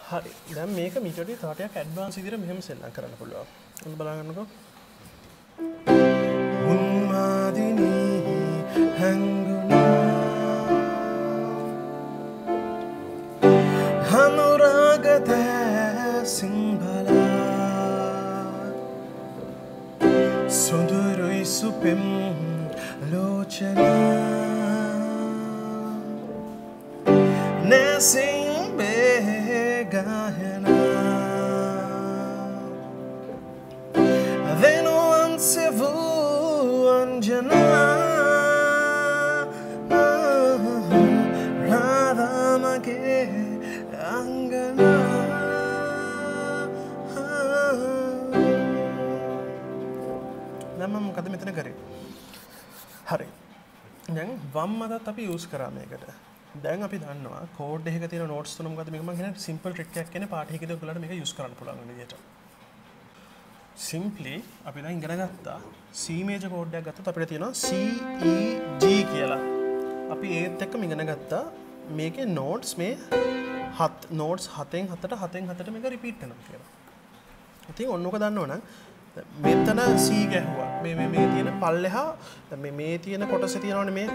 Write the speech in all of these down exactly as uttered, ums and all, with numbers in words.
හරි. දැන් මේක මීට වඩා තව ටිකක් ඇඩ්වාන්ස් විදිහට මෙහෙම සෙල්ලම් කරන්න පුළුවන්. ඔන්න බලන්නකෝ. උන්මාදිනී හංගුනා හනුරාගත සිංහලා සුඳුරුයි සුපෙම් ලෝචනා නැසින් බේගායනා වෙනුවන් සෙවූ අංජනා රාධාමගේ අංගනා දැන් මම මොකද මෙතන කරේ? හරි. දැන් වම් අතත් අපි යූස් කරා මේකට. දැන් අපි දන්නවා කෝඩ් එකක තියෙන නෝට්ස් තුන මොකද මේක මම කියන සිම්පල් ට්‍රික් එකක් කියන්නේ පාඨයකදී ඔයගොල්ලන්ට මේක යූස් කරන්න පුළුවන් විදියට. සිම්පලි අපි දැන් ඉගෙන ගත්තා C මේජර් කෝඩ් එකක් ගත්තොත් අපිට තියෙනවා C E G කියලා. අපි ඒත් එක්කම ඉගෙන ගත්තා මේකේ නෝට්ස් මේ හත් නෝට්ස් හතෙන් හතට හතෙන් හතට මේක රිපීට් වෙනවා කියලා. ඉතින් ඔන්න ඔක දන්නවනම් මෙතන C ගැහුවා. මේ මේ මේ තියෙන පල්ලෙහා මේ මේ තියෙන කොටසේ තියෙනවනේ මේ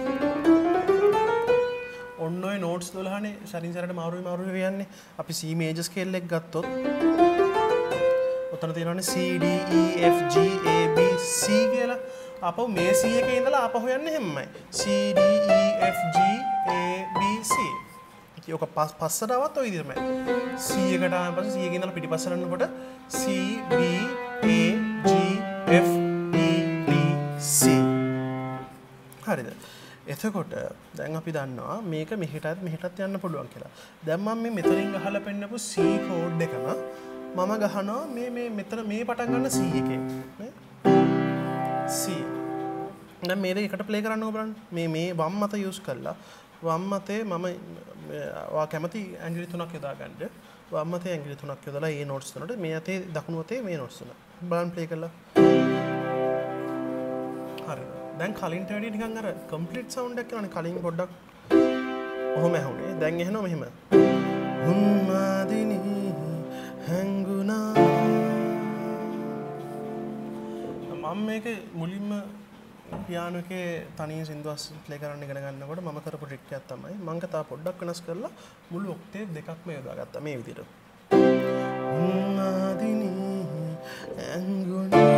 ඔන්න ඔය නෝට්ස් දොළහනේ සරින් සරට මාරුයි මාරුයි කියන්නේ. අපි C මේජර් ස්කේල් එක ගත්තොත් ඔතන තියෙනවනේ C D E F G A B C කියලා. අපෝ මේ C එකේ ඉඳලා ආපහු යන්නේ හැමයි. C D E F G A B C. ඉතින් ඔක පස්සට આવත් ඔය විදිහමයි. C එකට ආවන් පස්සේ C එකේ ඉඳලා පිටිපස්සට යනකොට C B A G F E D C. හරිද? එතකොට දැන් අපි දන්නවා මේක මෙහෙටත් මෙහෙටත් යන්න පුළුවන් කියලා. දැන් මම මේ මෙතනින් ගහලා පෙන්නපු C කෝඩ් එකම මම ගහනවා මේ මේ මෙතන මේ පටන් ගන්න C එකෙන් නේ C. දැන් මේ දෙක එකට ප්ලේ කරන්න ඕන බලන්න. මේ මේ වම් අත යූස් කරලා වම් අතේ මම ඔයා කැමති ඇඟිලි තුනක් යොදා ගන්න. වම් අතේ ඇඟිලි තුනක් යොදලා මේ නෝට්ස් තුනට මේ අතේ දකුණු අතේ මේ නෝට්ස් තුන. බලන්න ප්ලේ කරලා. හරිද? දැන් කලින්ට වැඩිය නිකන් අර කම්ප්ලීට් සවුන්ඩ් එකක් කියලානේ කලින් පොඩ්ඩක් ඔහොම ඇහුනේ. දැන් එහනවා මෙහෙම. උන්මාදිනී හංගුනා මම මේක මුලින්ම පියානෝ එකේ තනියෙන් සින්දුවක් ප්ලේ කරන්න ඉගෙන ගන්නකොට මම කරපු ට්‍රික් එකක් තමයි මම කතා පොඩ්ඩක් වෙනස් කරලා මුළු ඔක්ටේව් දෙකක්ම යොදාගත්තා මේ විදිහට. උන්මාදිනී හංගුනා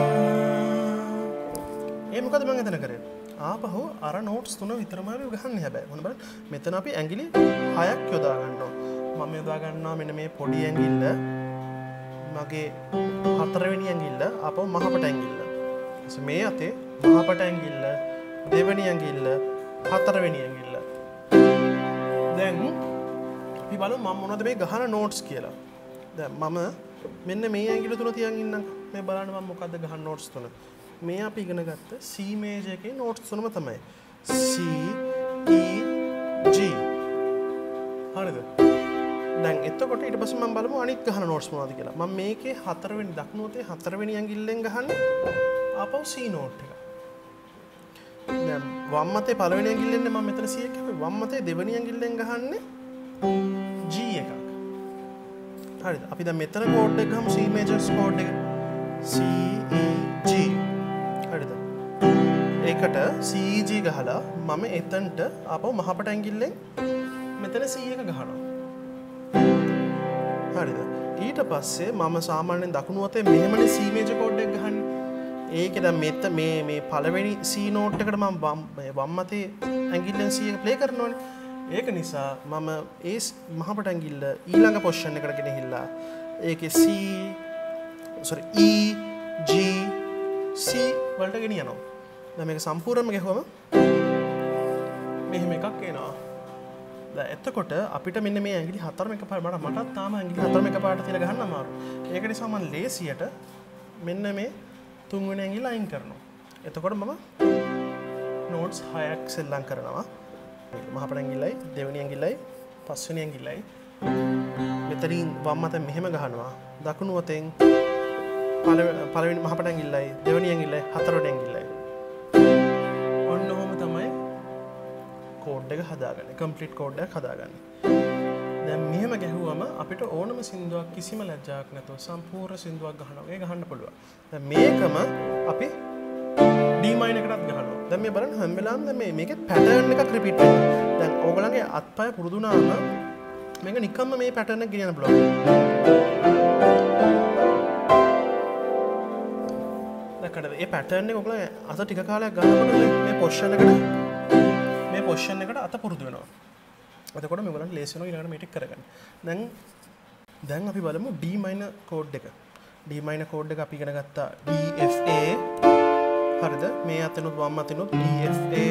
ඒ මොකද මම එතන කරේ? ආපහු අර නෝට්ස් තුන විතරමයි ගහන්නේ හැබැයි. මොන බලන්න මෙතන අපි ඇඟිලි හයක් යොදා ගන්නවා. මම යොදා ගන්නවා මෙන්න මේ පොඩි ඇඟිල්ල මගේ හතරවෙනි ඇඟිල්ල ආපහු මහපට ඇඟිල්ල. මේ අතේ මහපට ඇඟිල්ල දෙවෙනි ඇඟිල්ල හතරවෙනි ඇඟිල්ල. දැන් අපි බලමු මම මොනවද මේ ගහන නෝට්ස් කියලා. දැන් මම මෙන්න මේ ඇඟිල්ල තුන තියන් ඉන්නම්. මේ බලන්න මම මොකද්ද ගහන නෝට්ස් තුන. මේ අපි ඉගෙන ගත්ත C මේජර් එකේ නෝට්ස් තුනම තමයි C E G. හරිද? දැන් එතකොට ඊට පස්සේ මම බලමු අනිත් ගහන නෝට්ස් මොනවද කියලා. මම මේකේ හතරවෙනි දකුණු අතේ හතරවෙනි ඇඟිල්ලෙන් ගහන්නේ ආපහු C නෝට් එක. දැන් වම් අතේ පළවෙනි ඇඟිල්ලෙන් මම මෙතන C එක හැබැයි වම් අතේ දෙවෙනි ඇඟිල්ලෙන් ගහන්නේ G එකක්. හරිද? අපි දැන් මෙතන කෝඩ් එක ගමු C මේජර්ස් කෝඩ් එක. C E G. හරිද? ඒකට C E G ගහලා මම එතනට ආපහු මහපට ඇඟිල්ලෙන් මෙතන C එක ගහනවා. හරිද? ඊට පස්සේ මම සාමාන්‍යයෙන් දකුණු අතේ මෙහෙමනේ C මේජර් කෝඩ් එක ගහන්නේ. ඒකේ දැන් මෙත මේ මේ පළවෙනි C නෝට් එකට මම වම් අතේ ඇඟිල්ලෙන් C එක ප්ලේ කරනවානේ. ඒක නිසා මම ඒ මහපට ඇඟිල්ල ඊළඟ පොසිෂන් එකට ගෙනහිල්ලා ඒකේ C sorry E G C වලට ගෙනියනවා. දැන් මේක සම්පූර්ණයෙන්ම ගහුවම මෙහෙම එකක් එනවා. දැන් එතකොට අපිට මෙන්න මේ ඇඟිලි හතරම එකපාර මට මටත් තාම ඇඟිලි හතරම එකපාරට තියලා ගහන්න අමාරුයි. ඒක නිසා මම ලේසියට මෙන්න මේ තුන්වෙනි ඇඟිල්ල අයින් කරනවා. එතකොට මම නෝට්ස් හයක් සෙල්ලම් කරනවා. මහපට ඇඟිල්ලයි දෙවෙනි ඇඟිල්ලයි පස්වෙනි ඇඟිල්ලයි මෙතනින් වම් අතෙන් මෙහෙම ගහනවා. දකුණු අතෙන් පළවෙනි මහපට ඇඟිල්ලයි දෙවෙනි ඇඟිල්ලයි හතරවෙනි ඇඟිල්ලයි. ඔන්න ඔහොම තමයි කෝඩ් එක හදාගන්නේ. කම්ප්ලීට් කෝඩ් එකක් හදාගන්නේ. දැන් මෙහෙම ගැහුවම අපිට ඕනම සින්දුවක් කිසිම ලැජ්ජාවක් නැතුව සම්පූර්ණ සින්දුවක් ගහනවා. ඒ ගහන්න පුළුවන්. දැන් මේකම අපි D minor එකටත් ගහනවා. දැන් මේ බලන්න හැම වෙලාවෙම දැන් මේ මේකේ pattern එකක් repeat වෙනවා. දැන් ඕගොල්ලන්ගේ අත්පය පුරුදු වුණාම මේක නිකම්ම මේ pattern එක ගෙනියන්න පුළුවන්. දැක්කද? මේ pattern එක ඕගොල්ලෝ අත ටික කාලයක් ගන්නකොට මේ position එකට මේ position එකට අත පුරුදු වෙනවා. එතකොට මේගොල්ලන්ට ලේසි වෙනවා ඊළඟට මේ ටික කරගන්න. දැන් දැන් අපි බලමු D minor chord එක. D minor chord එක අපි ඉගෙන ගත්තා D F A. හරිද? මේ අතනොත් වම් අතනොත් D F A.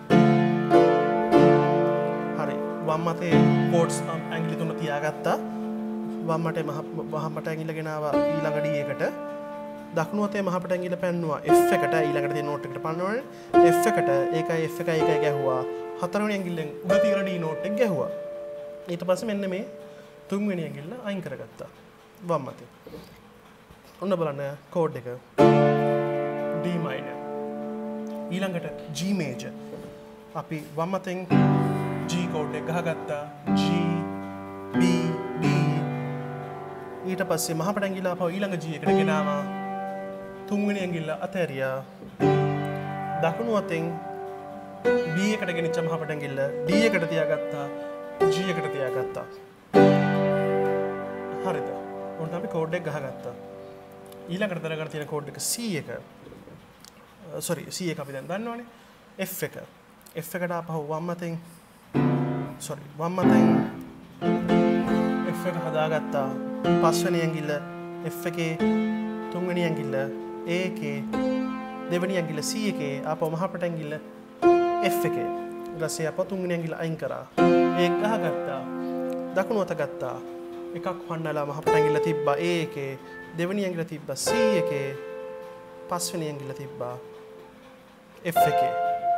හරි. වම් අතේ chords ඇඟිලි තුන තියාගත්තා. වම් අතේ වම් අත ඇඟිල්ල ගෙනාවා ඊළඟ D එකට. දකුණු අතේ මහපට ඇඟිල්ල පැන්නුවා F එකට ඊළඟට තියෙන නෝට් එකට පන්නවනේ. F එකට ඒකයි F එකයි ඒකයි ගැහුවා. හතරවෙනි ඇඟිල්ලෙන් උඩ තියෙන D නෝට් එක ගැහුවා. ඊට පස්සේ මෙන්න මේ තුන්වෙනි ඇඟිල්ල අයින් කරගත්තා. වම් අතේ. ඔන්න බලන්න කෝඩ් එක. D minor. ඊළඟට G major. අපි වම් අතෙන් G කෝඩ් එක ගහගත්තා. G B D. ඊට පස්සේ මහපට ඇඟිල්ල ආපහු ඊළඟ G එකට ගෙනාවා. තුන්වෙනි ඇඟිල්ල අතහැරියා. දකුණු අතෙන් B එකට ගෙනිච්ච මහපට ඇඟිල්ල D එකට තියාගත්තා. G එකට තියාගත්තා. හරිද? ඔන්න අපි කෝඩ් එක ගහගත්තා. ඊළඟට දරගන්න තියෙන කෝඩ් එක C එක. sorry C එක අපි දැන් දන්නවනේ. F එක. F එකට ආපහු වම් අතෙන් sorry වම් අතෙන් F එක හදාගත්තා. පස්වෙනි ඇඟිල්ල F එකේ තුන්වෙනි ඇඟිල්ල A එකේ දෙවෙනි ඇඟිල්ල C එකේ ආපහු මහපට ඇඟිල්ල F එකේ ඊට පස්සේ ආපහු තුන්වෙනි ඇඟිල්ල අයින් කරා. ඒක ගහගත්තා. දකුණු අත ගත්තා. එකක් වන්නලා මහපට ඇඟිල්ල තිබ්බා A එකේ දෙවෙනි ඇඟිල්ල තිබ්බා C එකේ පස්වෙනි ඇඟිල්ල තිබ්බා F එකේ.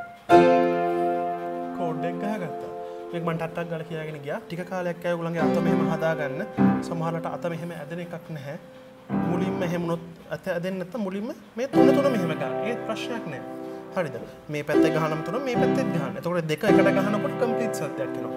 කෝඩ් එක ගහගත්තා. මේක මම ටට්ටක් ගාලා කියාගෙන ගියා. ටික කාලයක් ඇය ඔයගොල්ලන්ගේ අත මෙහෙම හදාගන්න. සමහරවිට අත මෙහෙම ඇදෙන එකක් නැහැ. මුලින්ම එහෙම වුණොත් අත ඇදෙන්නේ නැත්නම් මුලින්ම මේ තුන තුන මෙහෙම ගන්න. ඒත් ප්‍රශ්නයක් නැහැ. හරිද? මේ පැත්තේ ගහනම තුන මේ පැත්තෙත් ගහන්න. එතකොට දෙක එකට ගහනකොට කම්ප්ලීට් සද්දයක් එනවා.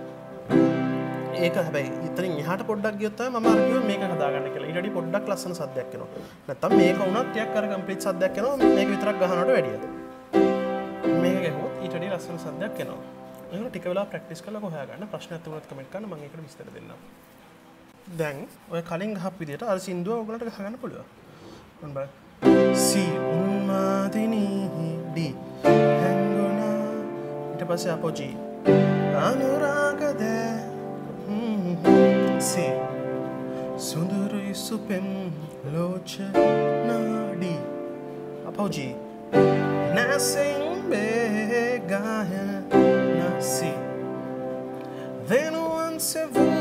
ඒක හැබැයි ඉතින් එහාට පොඩ්ඩක් ගියොත් තමයි මම අර කිව්වේ මේක හදාගන්න කියලා. ඊට වඩා පොඩ්ඩක් ලස්සන සද්දයක් එනවා. නැත්තම් මේක වුණත් ටිකක් අර කම්ප්ලීට් සද්දයක් එනවා. මේක විතරක් ගහනවට වැඩිය. මේක ගැහුවොත් ඊට වඩා ලස්සන සද්දයක් එනවා. ඒක ටික වෙලා ප්‍රැක්ටිස් කරලා හොයාගන්න. ප්‍රශ්නයක් තිබුණොත් කමෙන්ට් කරන්න මම ඒකට විස්තර දෙන්නම්. දැන් ඔය කලින් ගහපු විදිහට අර සින්දුව ඔයගලන්ට ගහගන්න පුළුවන්. ඔන්න බලන්න. C උන්මාදිනී D හැංගුණා ඊට පස්සේ අපෝ G අනුරාගද C සුන්දරයි සුපෙම් ලෝචනා D අපෝ G නැසෙන් බේගාය C වෙනුවන් සෙවු